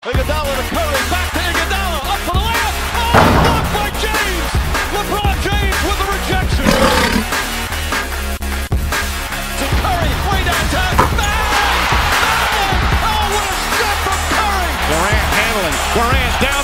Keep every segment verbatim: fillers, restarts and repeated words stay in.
Iguodala to Curry, back to Iguodala, up for the layup. Oh, blocked by James. LeBron James with the rejection. To Curry, way downtown. Bang! Bang! Oh, what a shot from Curry. Durant handling. Durant down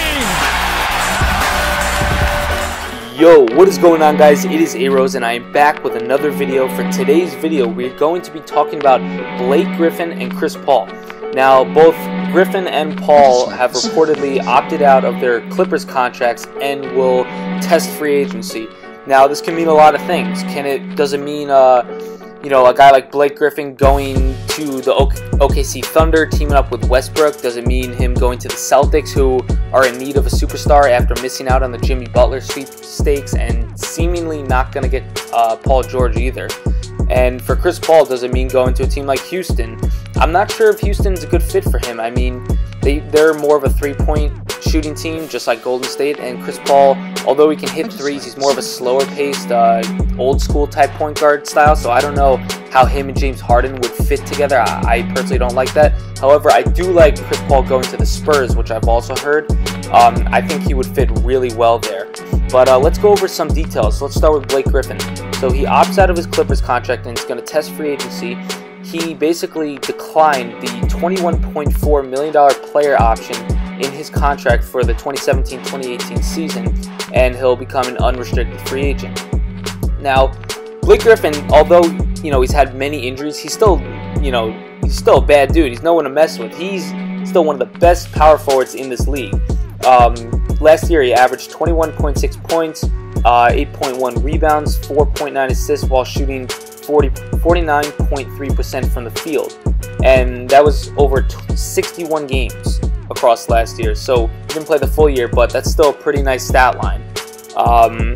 the lane. Yo, what is going on, guys? It is A-Rose and I am back with another video. For today's video, we're going to be talking about Blake Griffin and Chris Paul. Now, both Griffin and Paul have reportedly opted out of their Clippers contracts and will test free agency. Now, this can mean a lot of things. Can it? Does it mean, uh, you know, a guy like Blake Griffin going to the O K C Thunder, teaming up with Westbrook? Does it mean him going to the Celtics, who are in need of a superstar after missing out on the Jimmy Butler sweepstakes and seemingly not going to get uh, Paul George either? And for Chris Paul, does it mean going to a team like Houston? I'm not sure if Houston's a good fit for him. I mean, they, they're more of a three-point shooting team, just like Golden State. And Chris Paul, although he can hit threes, he's more of a slower-paced, uh, old-school type point guard style. So I don't know how him and James Harden would fit together. I, I personally don't like that. However, I do like Chris Paul going to the Spurs, which I've also heard. Um, I think he would fit really well there. But uh, let's go over some details. Let's start with Blake Griffin. So he opts out of his Clippers contract and is going to test free agency. He basically declined the twenty-one point four million dollars player option in his contract for the twenty seventeen twenty eighteen season, and he'll become an unrestricted free agent. Now, Blake Griffin, although you know he's had many injuries, he's still, you know, he's still a bad dude. He's no one to mess with. He's still one of the best power forwards in this league. Um, last year, he averaged twenty-one point six points, uh, eight point one rebounds, four point nine assists while shooting forty-nine point three percent from the field. And that was over sixty-one games across last year. So he didn't play the full year, but that's still a pretty nice stat line. Um,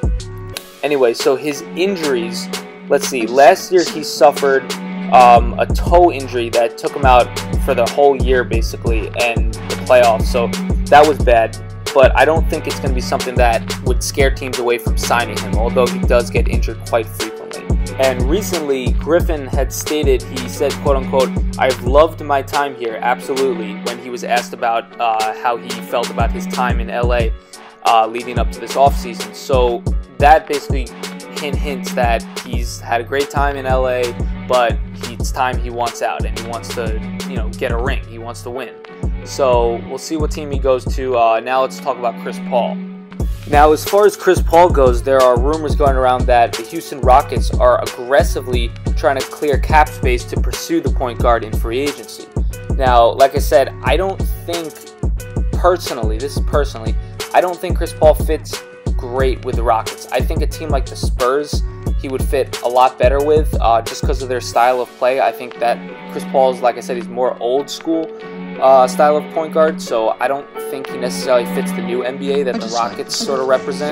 anyway, so his injuries, let's see. Last year, he suffered um, a toe injury that took him out for the whole year, basically, and the playoffs. So that was bad. But I don't think it's going to be something that would scare teams away from signing him, although he does get injured quite frequently. And recently, Griffin had stated, he said, quote-unquote, "I've loved my time here, absolutely," when he was asked about uh, how he felt about his time in L A uh, leading up to this offseason. So that basically hint hints that he's had a great time in L A, but it's time he wants out, and he wants to, you know, get a ring. He wants to win. So we'll see what team he goes to. Uh, now let's talk about Chris Paul. Now, as far as Chris Paul goes, there are rumors going around that the Houston Rockets are aggressively trying to clear cap space to pursue the point guard in free agency. Now, like I said, I don't think, personally, this is personally, I don't think Chris Paul fits great with the Rockets. I think a team like the Spurs, he would fit a lot better with, uh, just because of their style of play. I think that Chris Paul is, like I said, he's more old school uh, style of point guard, so I don't think he necessarily fits the new N B A that the Rockets sort of represent.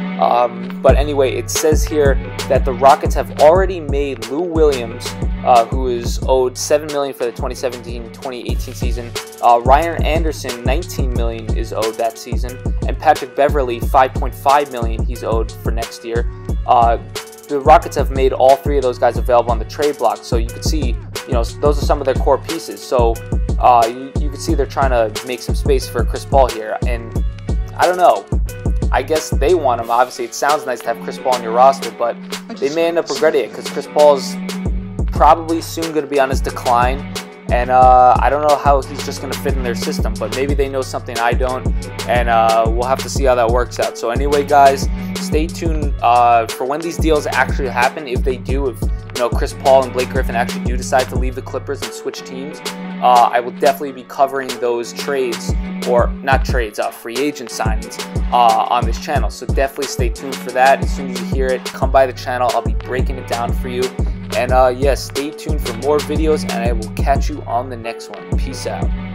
Um, but anyway, it says here that the Rockets have already made Lou Williams, uh, who is owed seven million dollars for the twenty seventeen twenty eighteen season. Uh, Ryan Anderson, nineteen million dollars is owed that season, and Patrick Beverley, five point five million dollars he's owed for next year. Uh, the Rockets have made all three of those guys available on the trade block, so you can see, you know, those are some of their core pieces. So uh, you, you can see they're trying to make some space for Chris Paul here, and I don't know. I guess they want him. Obviously, it sounds nice to have Chris Paul on your roster, but they may end up regretting it because Chris Paul's probably soon going to be on his decline, and uh, I don't know how he's just going to fit in their system, but maybe they know something I don't, and uh, we'll have to see how that works out. So anyway, guys, stay tuned uh, for when these deals actually happen. If they do, if you know Chris Paul and Blake Griffin actually do decide to leave the Clippers and switch teams, uh, I will definitely be covering those trades, or not trades, uh, free agent signings uh, on this channel. So definitely stay tuned for that. As soon as you hear it, come by the channel. I'll be breaking it down for you. And uh, yes, yeah, stay tuned for more videos, and I will catch you on the next one. Peace out.